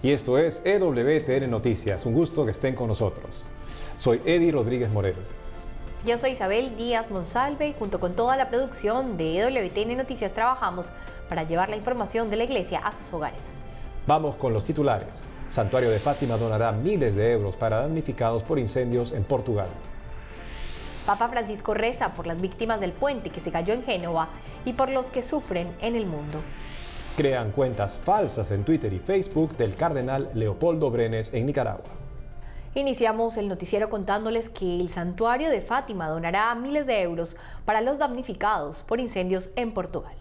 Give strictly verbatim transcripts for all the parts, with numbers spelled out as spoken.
y esto es E W T N Noticias. Un gusto que estén con nosotros. Soy Eddie Rodríguez Morel. Yo soy Isabel Díaz Monsalve y junto con toda la producción de E W T N Noticias trabajamos para llevar la información de la Iglesia a sus hogares. Vamos con los titulares. Santuario de Fátima donará miles de euros para damnificados por incendios en Portugal. Papa Francisco reza por las víctimas del puente que se cayó en Génova y por los que sufren en el mundo. Crean cuentas falsas en Twitter y Facebook del cardenal Leopoldo Brenes en Nicaragua. Iniciamos el noticiero contándoles que el Santuario de Fátima donará miles de euros para los damnificados por incendios en Portugal.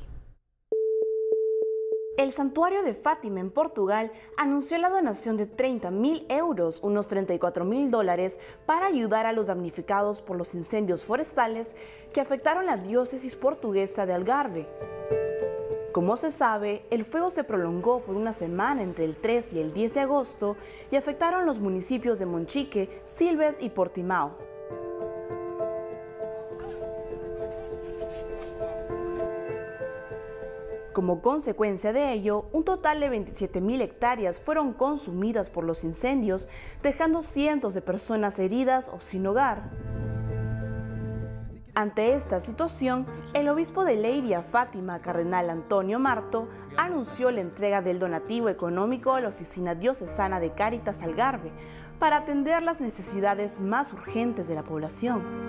El Santuario de Fátima en Portugal anunció la donación de treinta mil euros, unos treinta y cuatro mil dólares, para ayudar a los damnificados por los incendios forestales que afectaron la diócesis portuguesa de Algarve. Como se sabe, el fuego se prolongó por una semana entre el tres y el diez de agosto y afectaron los municipios de Monchique, Silves y Portimao. Como consecuencia de ello, un total de veintisiete mil hectáreas fueron consumidas por los incendios, dejando cientos de personas heridas o sin hogar. Ante esta situación, el obispo de Leiria, Fátima, cardenal Antonio Marto, anunció la entrega del donativo económico a la Oficina Diocesana de Cáritas Algarve para atender las necesidades más urgentes de la población.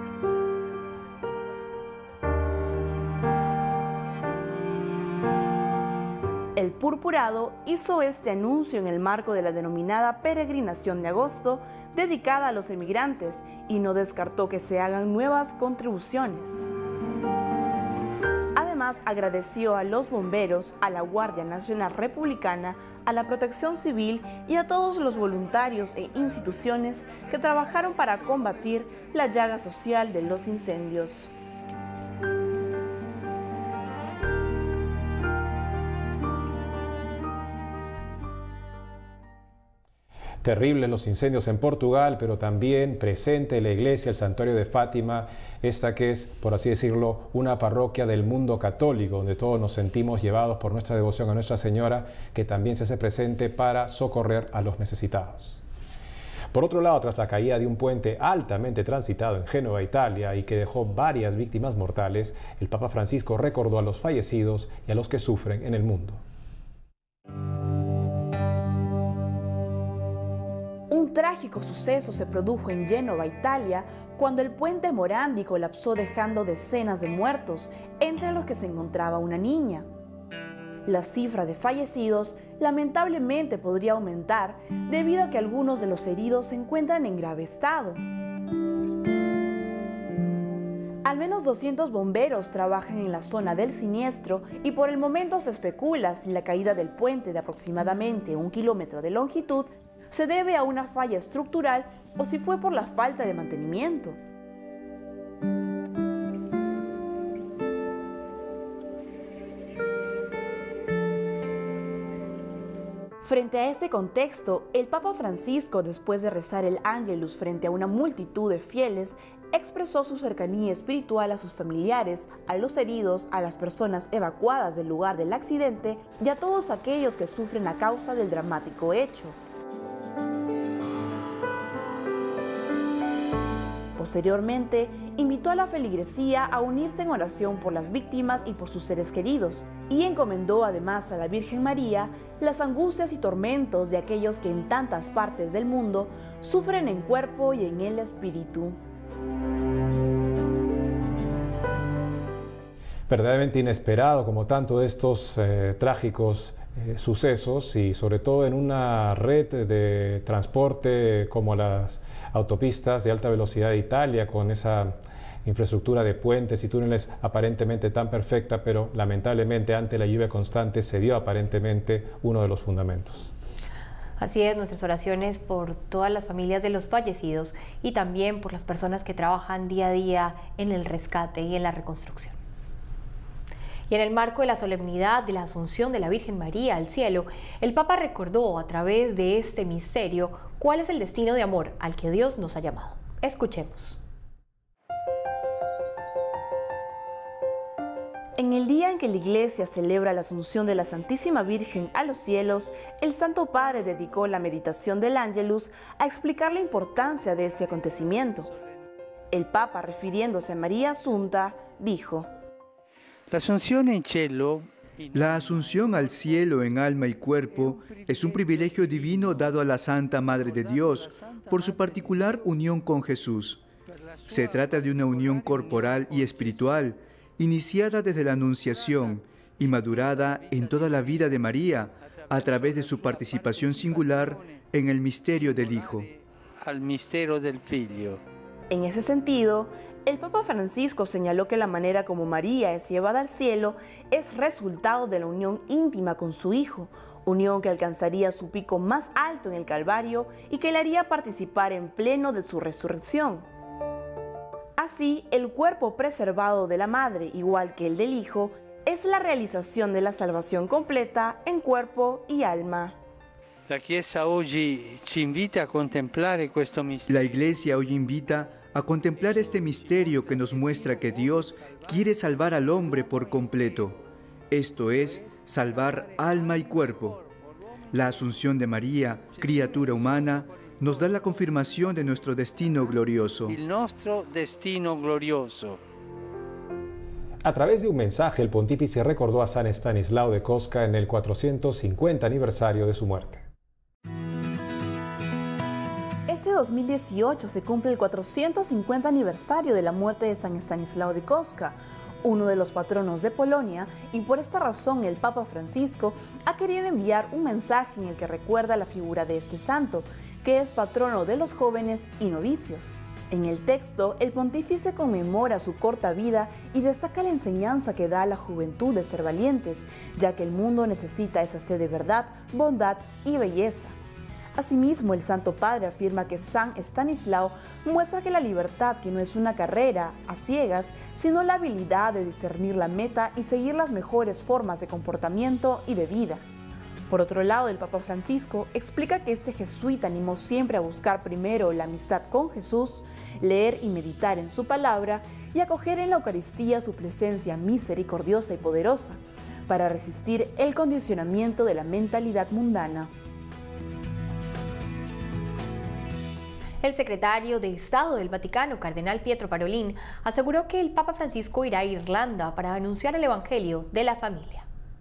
El Purpurado hizo este anuncio en el marco de la denominada Peregrinación de Agosto, dedicada a los emigrantes, y no descartó que se hagan nuevas contribuciones. Además, agradeció a los bomberos, a la Guardia Nacional Republicana, a la Protección Civil y a todos los voluntarios e instituciones que trabajaron para combatir la llaga social de los incendios. Terribles los incendios en Portugal, pero también presente la iglesia, el Santuario de Fátima, esta que es, por así decirlo, una parroquia del mundo católico, donde todos nos sentimos llevados por nuestra devoción a Nuestra Señora, que también se hace presente para socorrer a los necesitados. Por otro lado, tras la caída de un puente altamente transitado en Génova, Italia, y que dejó varias víctimas mortales, el Papa Francisco recordó a los fallecidos y a los que sufren en el mundo. Un trágico suceso se produjo en Génova, Italia, cuando el puente Morandi colapsó dejando decenas de muertos, entre los que se encontraba una niña. La cifra de fallecidos lamentablemente podría aumentar debido a que algunos de los heridos se encuentran en grave estado. Al menos doscientos bomberos trabajan en la zona del siniestro y por el momento se especula si la caída del puente de aproximadamente un kilómetro de longitud se debe a una falla estructural o si fue por la falta de mantenimiento. Frente a este contexto, el Papa Francisco, después de rezar el Ángelus frente a una multitud de fieles, expresó su cercanía espiritual a sus familiares, a los heridos, a las personas evacuadas del lugar del accidente y a todos aquellos que sufren a causa del dramático hecho. Posteriormente, invitó a la feligresía a unirse en oración por las víctimas y por sus seres queridos, y encomendó además a la Virgen María las angustias y tormentos de aquellos que en tantas partes del mundo sufren en cuerpo y en el espíritu. Verdaderamente inesperado, como tanto de estos eh, trágicos eh, sucesos, y sobre todo en una red de transporte como las autopistas de alta velocidad de Italia, con esa infraestructura de puentes y túneles aparentemente tan perfecta, pero lamentablemente ante la lluvia constante se dio aparentemente uno de los fundamentos. Así es, nuestras oraciones por todas las familias de los fallecidos y también por las personas que trabajan día a día en el rescate y en la reconstrucción. Y en el marco de la solemnidad de la Asunción de la Virgen María al cielo, el Papa recordó a través de este misterio cuál es el destino de amor al que Dios nos ha llamado. Escuchemos. En el día en que la Iglesia celebra la Asunción de la Santísima Virgen a los cielos, el Santo Padre dedicó la meditación del Ángelus a explicar la importancia de este acontecimiento. El Papa, refiriéndose a María Asunta, dijo: La Asunción en cielo La asunción al cielo en alma y cuerpo es un privilegio divino dado a la Santa Madre de Dios por su particular unión con Jesús. Se trata de una unión corporal y espiritual, iniciada desde la Anunciación y madurada en toda la vida de María a través de su participación singular en el misterio del Hijo. Al misterio del Figlio. En ese sentido, el Papa Francisco señaló que la manera como María es llevada al cielo es resultado de la unión íntima con su Hijo, unión que alcanzaría su pico más alto en el Calvario y que le haría participar en pleno de su resurrección. Así, el cuerpo preservado de la Madre, igual que el del Hijo, es la realización de la salvación completa en cuerpo y alma. La Chiesa oggi ci invita a contemplare questo misterio. La Iglesia hoy invita a contemplar este misterio que nos muestra que Dios quiere salvar al hombre por completo, esto es, salvar alma y cuerpo. La Asunción de María, criatura humana, nos da la confirmación de nuestro destino glorioso. El nuestro destino glorioso. A través de un mensaje, el pontífice recordó a San Estanislao de Kostka en el cuatrocientos cincuenta aniversario de su muerte. Este dos mil dieciocho se cumple el cuatrocientos cincuenta aniversario de la muerte de San Estanislao de Kostka, uno de los patronos de Polonia, y por esta razón el Papa Francisco ha querido enviar un mensaje en el que recuerda la figura de este santo, que es patrono de los jóvenes y novicios. En el texto, el pontífice conmemora su corta vida y destaca la enseñanza que da a la juventud de ser valientes, ya que el mundo necesita esa sed de verdad, bondad y belleza. Asimismo, el Santo Padre afirma que San Estanislao muestra que la libertad, que no es una carrera a ciegas, sino la habilidad de discernir la meta y seguir las mejores formas de comportamiento y de vida. Por otro lado, el Papa Francisco explica que este jesuita animó siempre a buscar primero la amistad con Jesús, leer y meditar en su palabra y acoger en la Eucaristía su presencia misericordiosa y poderosa, para resistir el condicionamiento de la mentalidad mundana. El secretario de Estado del Vaticano, Cardenal Pietro Parolin, aseguró que el Papa Francisco irá a Irlanda para anunciar el Evangelio de la familia.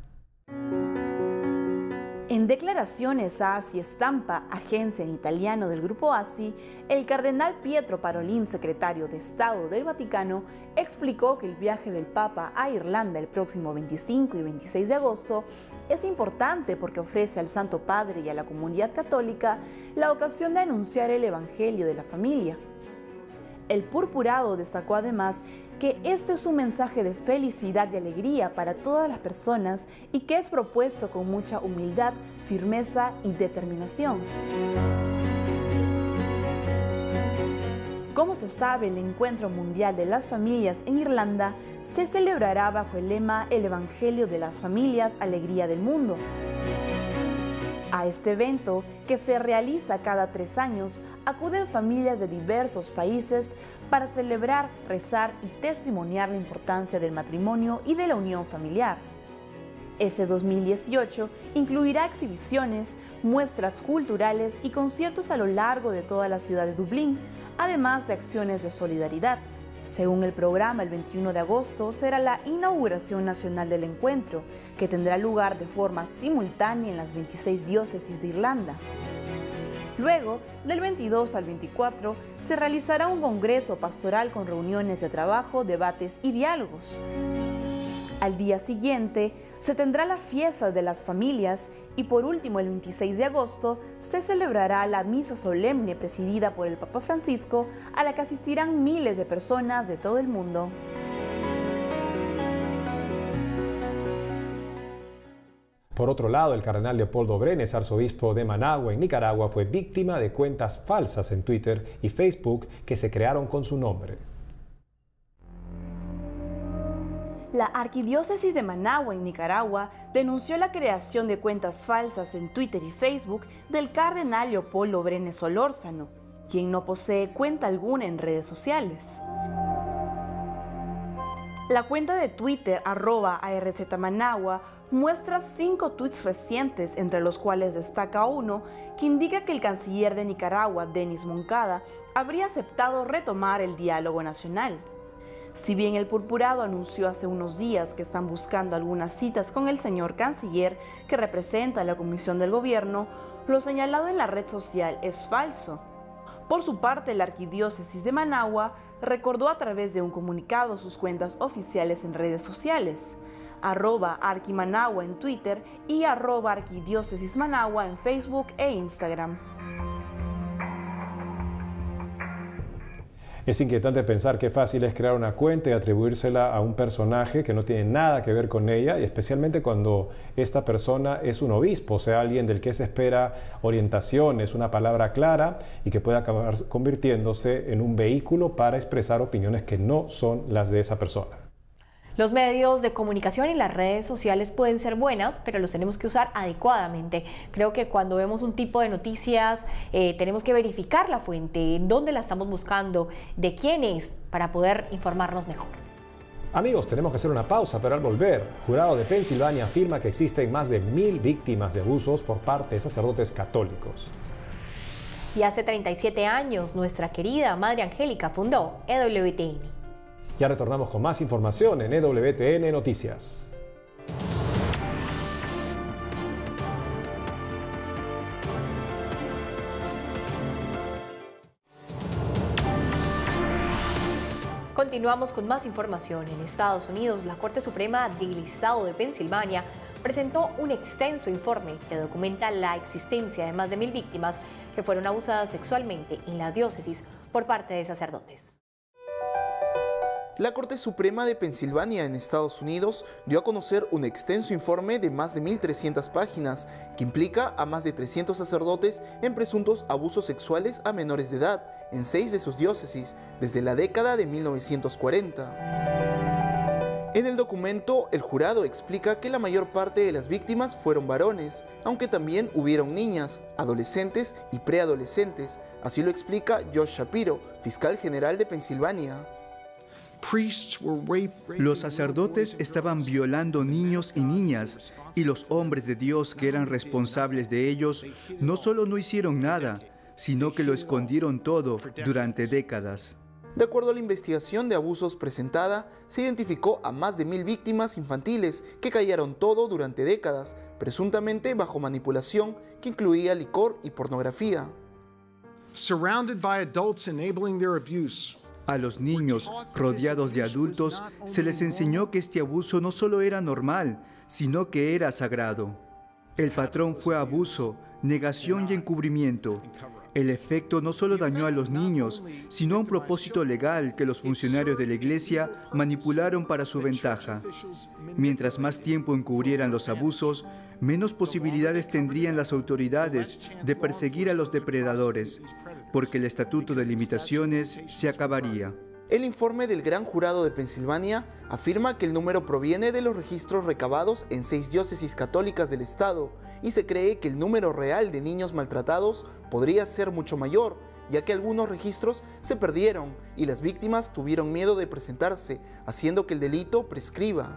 En declaraciones a Asi Stampa, agencia en italiano del Grupo Asi, el cardenal Pietro Parolin, secretario de Estado del Vaticano, explicó que el viaje del Papa a Irlanda el próximo veinticinco y veintiséis de agosto es importante porque ofrece al Santo Padre y a la comunidad católica la ocasión de anunciar el Evangelio de la familia. El purpurado destacó además que este es un mensaje de felicidad y alegría para todas las personas y que es propuesto con mucha humildad, firmeza y determinación. Como se sabe, el Encuentro Mundial de las Familias en Irlanda se celebrará bajo el lema El Evangelio de las Familias, Alegría del Mundo. A este evento, que se realiza cada tres años, acuden familias de diversos países para celebrar, rezar y testimoniar la importancia del matrimonio y de la unión familiar. Este dos mil dieciocho incluirá exhibiciones, muestras culturales y conciertos a lo largo de toda la ciudad de Dublín, además de acciones de solidaridad. Según el programa, el veintiuno de agosto será la inauguración nacional del encuentro, que tendrá lugar de forma simultánea en las veintiséis diócesis de Irlanda. Luego, del veintidós al veinticuatro, se realizará un congreso pastoral con reuniones de trabajo, debates y diálogos. Al día siguiente, se tendrá la fiesta de las familias y por último, el veintiséis de agosto, se celebrará la misa solemne presidida por el Papa Francisco, a la que asistirán miles de personas de todo el mundo. Por otro lado, el cardenal Leopoldo Brenes, arzobispo de Managua, en Nicaragua, fue víctima de cuentas falsas en Twitter y Facebook que se crearon con su nombre. La Arquidiócesis de Managua, en Nicaragua, denunció la creación de cuentas falsas en Twitter y Facebook del cardenal Leopoldo Brenes Solórzano, quien no posee cuenta alguna en redes sociales. La cuenta de Twitter arroba ARZmanagua muestra cinco tweets recientes, entre los cuales destaca uno que indica que el canciller de Nicaragua, Denis Moncada, habría aceptado retomar el diálogo nacional. Si bien el purpurado anunció hace unos días que están buscando algunas citas con el señor canciller que representa a la Comisión del Gobierno, lo señalado en la red social es falso. Por su parte, la Arquidiócesis de Managua recordó a través de un comunicado sus cuentas oficiales en redes sociales, arroba Arquimanagua en Twitter y arroba Arquidiócesis Managua en Facebook e Instagram. Es inquietante pensar qué fácil es crear una cuenta y atribuírsela a un personaje que no tiene nada que ver con ella, y especialmente cuando esta persona es un obispo, o sea, alguien del que se espera orientaciones, una palabra clara y que puede acabar convirtiéndose en un vehículo para expresar opiniones que no son las de esa persona. Los medios de comunicación y las redes sociales pueden ser buenas, pero los tenemos que usar adecuadamente. Creo que cuando vemos un tipo de noticias, eh, tenemos que verificar la fuente, dónde la estamos buscando, de quién es, para poder informarnos mejor. Amigos, tenemos que hacer una pausa, pero al volver, jurado de Pensilvania afirma que existen más de mil víctimas de abusos por parte de sacerdotes católicos. Y hace treinta y siete años, nuestra querida Madre Angélica fundó E W T N. Ya retornamos con más información en E W T N Noticias. Continuamos con más información. En Estados Unidos, la Corte Suprema del Estado de Pensilvania presentó un extenso informe que documenta la existencia de más de mil víctimas que fueron abusadas sexualmente en la diócesis por parte de sacerdotes. La Corte Suprema de Pensilvania en Estados Unidos dio a conocer un extenso informe de más de mil trescientas páginas que implica a más de trescientos sacerdotes en presuntos abusos sexuales a menores de edad en seis de sus diócesis desde la década de mil novecientos cuarenta. En el documento, el jurado explica que la mayor parte de las víctimas fueron varones, aunque también hubieron niñas, adolescentes y preadolescentes. Así lo explica Josh Shapiro, fiscal general de Pensilvania. Los sacerdotes estaban violando niños y niñas, y los hombres de Dios que eran responsables de ellos no solo no hicieron nada, sino que lo escondieron todo durante décadas. De acuerdo a la investigación de abusos presentada, se identificó a más de mil víctimas infantiles que callaron todo durante décadas, presuntamente bajo manipulación que incluía licor y pornografía. Surrounded by adults enabling their abuse. A los niños, rodeados de adultos, se les enseñó que este abuso no solo era normal, sino que era sagrado. El patrón fue abuso, negación y encubrimiento. El efecto no solo dañó a los niños, sino a un propósito legal que los funcionarios de la Iglesia manipularon para su ventaja. Mientras más tiempo encubrieran los abusos, menos posibilidades tendrían las autoridades de perseguir a los depredadores, porque el Estatuto de Limitaciones se acabaría. El informe del Gran Jurado de Pensilvania afirma que el número proviene de los registros recabados en seis diócesis católicas del estado y se cree que el número real de niños maltratados podría ser mucho mayor, ya que algunos registros se perdieron y las víctimas tuvieron miedo de presentarse, haciendo que el delito prescriba.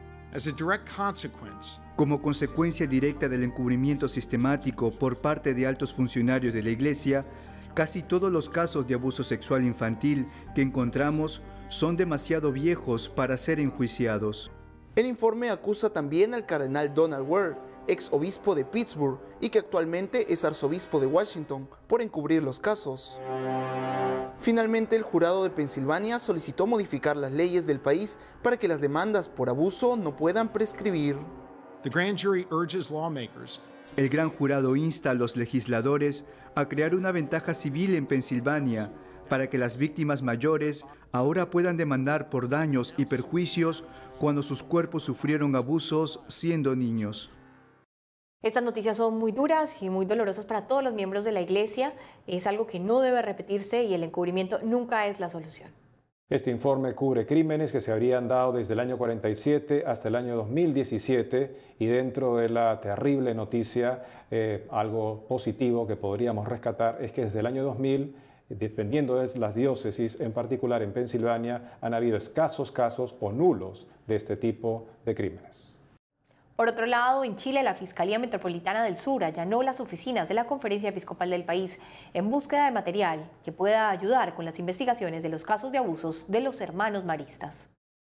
Como consecuencia directa del encubrimiento sistemático por parte de altos funcionarios de la Iglesia, casi todos los casos de abuso sexual infantil que encontramos son demasiado viejos para ser enjuiciados. El informe acusa también al cardenal Donald Ware, ex obispo de Pittsburgh y que actualmente es arzobispo de Washington, por encubrir los casos. Finalmente, el jurado de Pensilvania solicitó modificar las leyes del país para que las demandas por abuso no puedan prescribir. The grand jury urges lawmakers. El gran jurado insta a los legisladores a crear una ventaja civil en Pensilvania para que las víctimas mayores ahora puedan demandar por daños y perjuicios cuando sus cuerpos sufrieron abusos siendo niños. Estas noticias son muy duras y muy dolorosas para todos los miembros de la Iglesia. Es algo que no debe repetirse y el encubrimiento nunca es la solución. Este informe cubre crímenes que se habrían dado desde el año cuarenta y siete hasta el año dos mil diecisiete y dentro de la terrible noticia, eh, algo positivo que podríamos rescatar es que desde el año dos mil Dependiendo de las diócesis, en particular en Pensilvania, han habido escasos casos o nulos de este tipo de crímenes. Por otro lado, en Chile, la Fiscalía Metropolitana del Sur allanó las oficinas de la Conferencia Episcopal del país en búsqueda de material que pueda ayudar con las investigaciones de los casos de abusos de los hermanos maristas.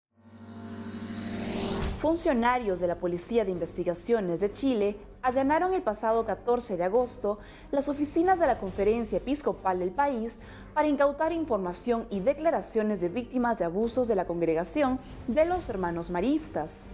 Funcionarios de la Policía de Investigaciones de Chile allanaron el pasado catorce de agosto las oficinas de la Conferencia Episcopal del país para incautar información y declaraciones de víctimas de abusos de la congregación de los hermanos maristas.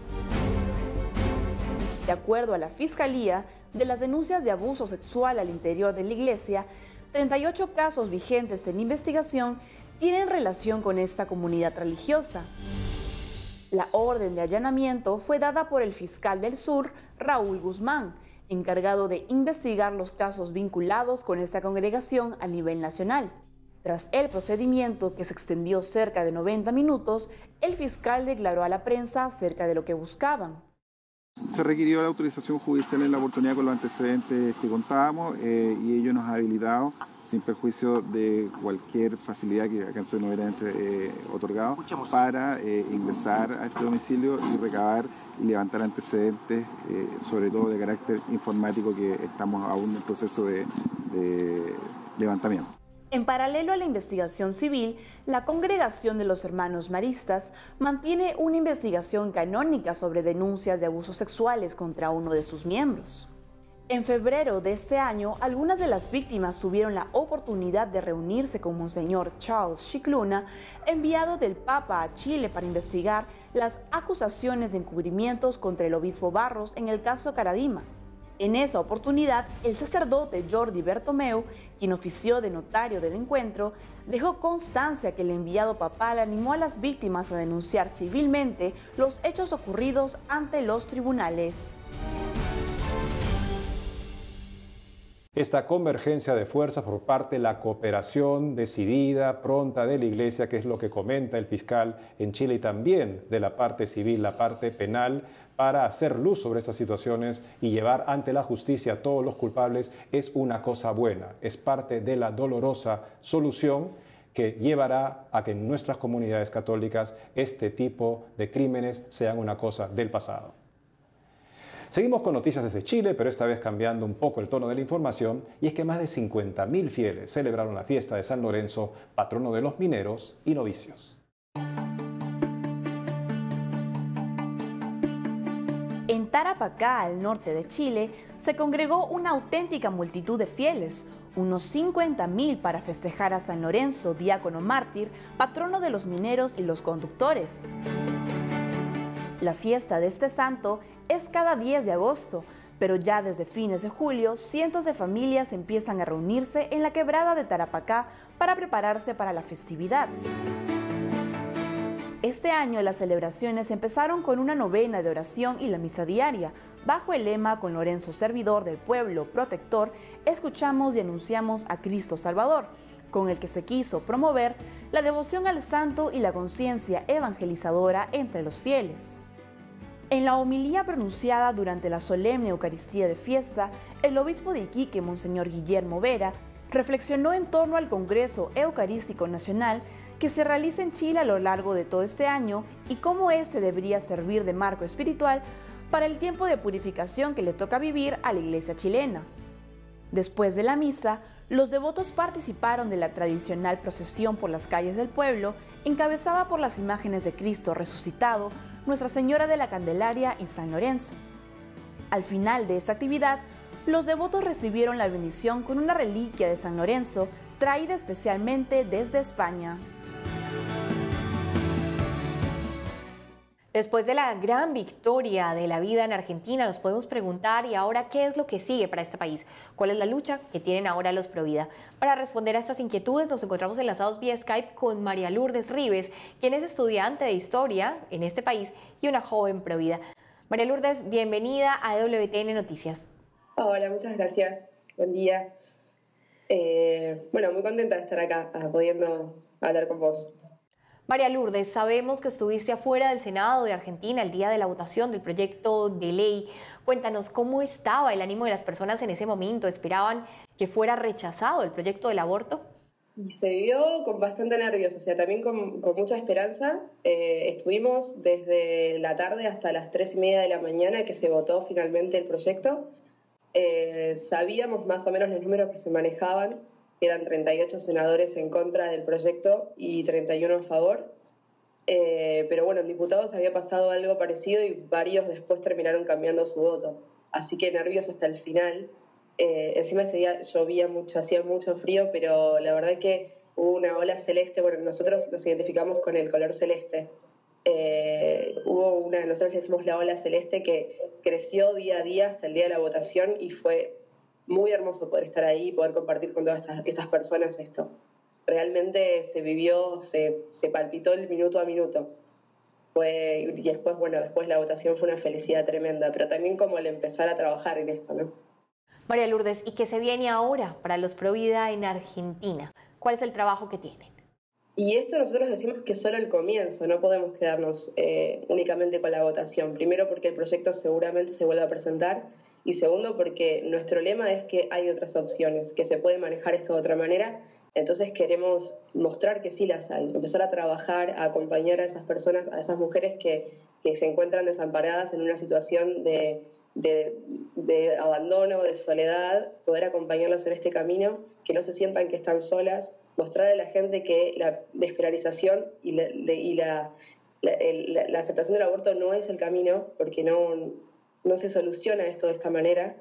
De acuerdo a la Fiscalía, de las denuncias de abuso sexual al interior de la iglesia, treinta y ocho casos vigentes en investigación tienen relación con esta comunidad religiosa. La orden de allanamiento fue dada por el fiscal del Sur, Raúl Guzmán, encargado de investigar los casos vinculados con esta congregación a nivel nacional. Tras el procedimiento, que se extendió cerca de noventa minutos, el fiscal declaró a la prensa acerca de lo que buscaban. Se requirió la autorización judicial en la oportunidad con los antecedentes que contábamos eh, y ello nos ha habilitado, sin perjuicio de cualquier facilidad que alcance no hubiera eh, otorgado, para eh, ingresar a este domicilio y recabar y levantar antecedentes, eh, sobre todo de carácter informático, que estamos aún en proceso de, de levantamiento. En paralelo a la investigación civil, la Congregación de los Hermanos Maristas mantiene una investigación canónica sobre denuncias de abusos sexuales contra uno de sus miembros. En febrero de este año, algunas de las víctimas tuvieron la oportunidad de reunirse con Monseñor Charles Scicluna, enviado del Papa a Chile para investigar las acusaciones de encubrimientos contra el obispo Barros en el caso Caradima. En esa oportunidad, el sacerdote Jordi Bertomeu, quien ofició de notario del encuentro, dejó constancia que el enviado papal animó a las víctimas a denunciar civilmente los hechos ocurridos ante los tribunales. Esta convergencia de fuerzas por parte de la cooperación decidida, pronta de la Iglesia, que es lo que comenta el fiscal en Chile, y también de la parte civil, la parte penal, para hacer luz sobre estas situaciones y llevar ante la justicia a todos los culpables, es una cosa buena, es parte de la dolorosa solución que llevará a que en nuestras comunidades católicas este tipo de crímenes sean una cosa del pasado. Seguimos con noticias desde Chile, pero esta vez cambiando un poco el tono de la información, y es que más de cincuenta mil fieles celebraron la fiesta de San Lorenzo, patrono de los mineros y novicios. En Tarapacá, al norte de Chile, se congregó una auténtica multitud de fieles, unos cincuenta mil, para festejar a San Lorenzo, diácono mártir, patrono de los mineros y los conductores. La fiesta de este santo es cada diez de agosto, pero ya desde fines de julio, cientos de familias empiezan a reunirse en la quebrada de Tarapacá para prepararse para la festividad. Este año las celebraciones empezaron con una novena de oración y la misa diaria. Bajo el lema "Con Lorenzo, servidor del pueblo, protector", escuchamos y anunciamos a Cristo Salvador, con el que se quiso promover la devoción al santo y la conciencia evangelizadora entre los fieles. En la homilía pronunciada durante la solemne Eucaristía de fiesta, el obispo de Iquique, Monseñor Guillermo Vera, reflexionó en torno al Congreso Eucarístico Nacional que se realiza en Chile a lo largo de todo este año y cómo este debería servir de marco espiritual para el tiempo de purificación que le toca vivir a la Iglesia chilena. Después de la misa, los devotos participaron de la tradicional procesión por las calles del pueblo, encabezada por las imágenes de Cristo resucitado, Nuestra Señora de la Candelaria y San Lorenzo. Al final de esta actividad, los devotos recibieron la bendición con una reliquia de San Lorenzo, traída especialmente desde España. Después de la gran victoria de la vida en Argentina, nos podemos preguntar, ¿y ahora qué es lo que sigue para este país? ¿Cuál es la lucha que tienen ahora los Provida? Para responder a estas inquietudes nos encontramos enlazados vía Skype con María Lourdes Rives, quien es estudiante de Historia en este país y una joven Provida. María Lourdes, bienvenida a W T N Noticias. Hola, muchas gracias. Buen día. Eh, bueno, muy contenta de estar acá, pudiendo hablar con vos. María Lourdes, sabemos que estuviste afuera del Senado de Argentina el día de la votación del proyecto de ley. Cuéntanos cómo estaba el ánimo de las personas en ese momento. ¿Esperaban que fuera rechazado el proyecto del aborto? Y se vivió con bastante nervios, o sea, también con, con mucha esperanza. Eh, estuvimos desde la tarde hasta las tres y media de la mañana que se votó finalmente el proyecto. Eh, sabíamos más o menos los números que se manejaban, eran treinta y ocho senadores en contra del proyecto y treinta y uno a favor. Eh, pero bueno, en diputados había pasado algo parecido y varios después terminaron cambiando su voto. Así que nervios hasta el final. Eh, encima ese día llovía mucho, hacía mucho frío, pero la verdad que hubo una ola celeste. Bueno, nosotros nos identificamos con el color celeste. Eh, hubo una, nosotros le decimos la ola celeste, que creció día a día hasta el día de la votación y fue muy hermoso poder estar ahí y poder compartir con todas estas, estas personas esto. Realmente se vivió, se, se palpitó el minuto a minuto. Fue, y después, bueno, después la votación fue una felicidad tremenda, pero también como el empezar a trabajar en esto, ¿no? María Lourdes, ¿y qué se viene ahora para los Provida en Argentina? ¿Cuál es el trabajo que tienen? Y esto nosotros decimos que es solo el comienzo, no podemos quedarnos eh, únicamente con la votación. Primero porque el proyecto seguramente se vuelva a presentar y segundo porque nuestro lema es que hay otras opciones, que se puede manejar esto de otra manera. Entonces queremos mostrar que sí las hay, empezar a trabajar, a acompañar a esas personas, a esas mujeres que, que se encuentran desamparadas en una situación de, de, de abandono, de soledad, poder acompañarlas en este camino, que no se sientan que están solas, mostrar a la gente que la despenalización y la, de, y la, la, el, la, la aceptación del aborto no es el camino, porque no, no se soluciona esto de esta manera.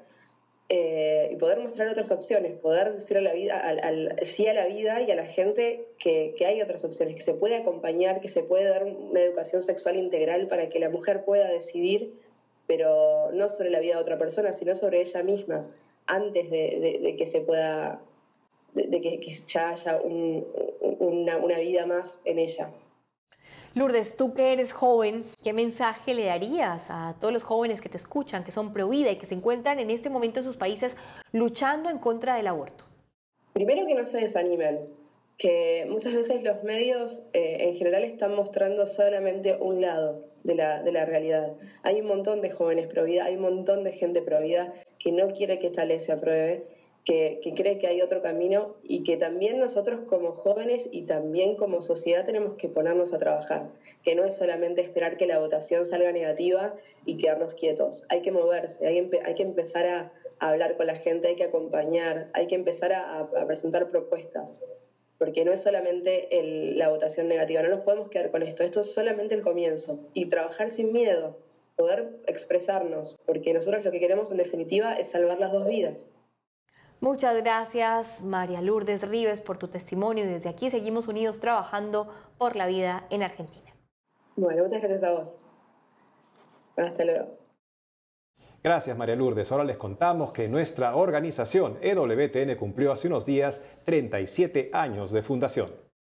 Eh, y poder mostrar otras opciones, poder decir a la vida, al, al, sí a la vida y a la gente que, que hay otras opciones, que se puede acompañar, que se puede dar una educación sexual integral para que la mujer pueda decidir, pero no sobre la vida de otra persona, sino sobre ella misma, antes de, de, de que se pueda, de, de que, que ya haya un, una, una vida más en ella. Lourdes, tú que eres joven, ¿qué mensaje le darías a todos los jóvenes que te escuchan, que son pro vida y que se encuentran en este momento en sus países luchando en contra del aborto? Primero, que no se desanimen, que muchas veces los medios eh, en general están mostrando solamente un lado de la, de la realidad. Hay un montón de jóvenes pro vida, hay un montón de gente pro vida que no quiere que esta ley se apruebe, Que, que cree que hay otro camino y que también nosotros como jóvenes y también como sociedad tenemos que ponernos a trabajar, que no es solamente esperar que la votación salga negativa y quedarnos quietos. Hay que moverse, hay, hay que empezar a, a hablar con la gente, hay que acompañar, hay que empezar a, a presentar propuestas, porque no es solamente el, la votación negativa, no nos podemos quedar con esto, esto es solamente el comienzo y trabajar sin miedo, poder expresarnos, porque nosotros lo que queremos en definitiva es salvar las dos vidas. Muchas gracias, María Lourdes Rives, por tu testimonio y desde aquí seguimos unidos trabajando por la vida en Argentina. Bueno, muchas gracias a vos. Hasta luego. Gracias, María Lourdes. Ahora les contamos que nuestra organización E W T N cumplió hace unos días treinta y siete años de fundación.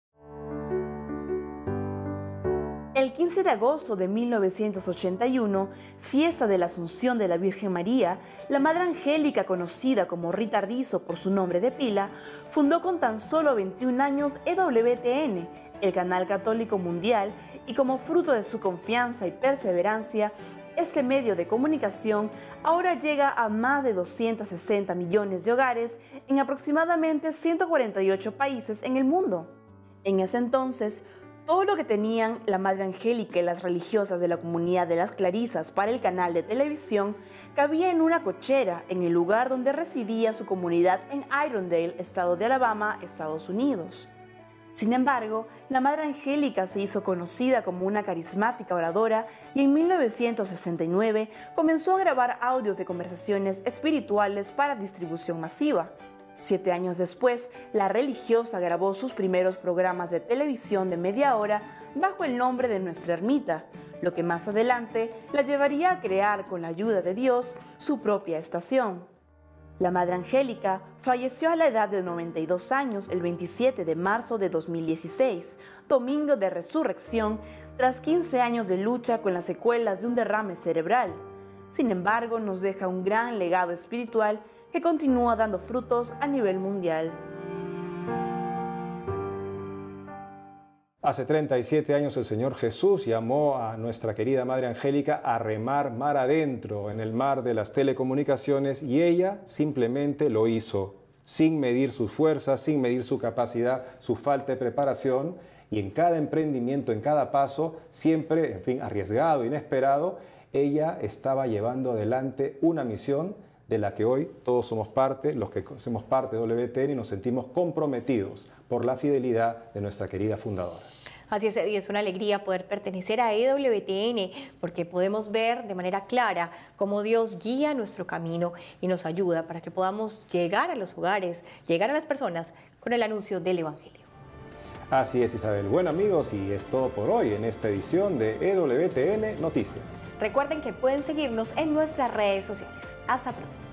El quince de agosto de mil novecientos ochenta y uno, fiesta de la Asunción de la Virgen María, la Madre Angélica, conocida como Rita Ardizo por su nombre de pila, fundó con tan solo veintiún años E W T N, el canal católico mundial, y como fruto de su confianza y perseverancia, este medio de comunicación ahora llega a más de doscientos sesenta millones de hogares en aproximadamente ciento cuarenta y ocho países en el mundo. En ese entonces, todo lo que tenían la Madre Angélica y las religiosas de la comunidad de las Clarisas para el canal de televisión cabía en una cochera en el lugar donde residía su comunidad en Irondale, estado de Alabama, Estados Unidos. Sin embargo, la Madre Angélica se hizo conocida como una carismática oradora y en mil novecientos sesenta y nueve comenzó a grabar audios de conversaciones espirituales para distribución masiva. Siete años después, la religiosa grabó sus primeros programas de televisión de media hora bajo el nombre de Nuestra Ermita, lo que más adelante la llevaría a crear, con la ayuda de Dios, su propia estación. La Madre Angélica falleció a la edad de noventa y dos años el veintisiete de marzo de dos mil dieciséis, domingo de resurrección, tras quince años de lucha con las secuelas de un derrame cerebral. Sin embargo, nos deja un gran legado espiritual que continúa dando frutos a nivel mundial. Hace treinta y siete años el Señor Jesús llamó a nuestra querida Madre Angélica a remar mar adentro en el mar de las telecomunicaciones y ella simplemente lo hizo. sin medir sus fuerzas, sin medir su capacidad, su falta de preparación, y en cada emprendimiento, en cada paso, siempre, en fin, arriesgado, inesperado, ella estaba llevando adelante una misión de la que hoy todos somos parte, los que somos parte de W T N, y nos sentimos comprometidos por la fidelidad de nuestra querida fundadora. Así es, y es una alegría poder pertenecer a E W T N, porque podemos ver de manera clara cómo Dios guía nuestro camino y nos ayuda para que podamos llegar a los hogares, llegar a las personas con el anuncio del Evangelio. Así es, Isabel. Bueno, amigos, y es todo por hoy en esta edición de E W T N Noticias. Recuerden que pueden seguirnos en nuestras redes sociales. Hasta pronto.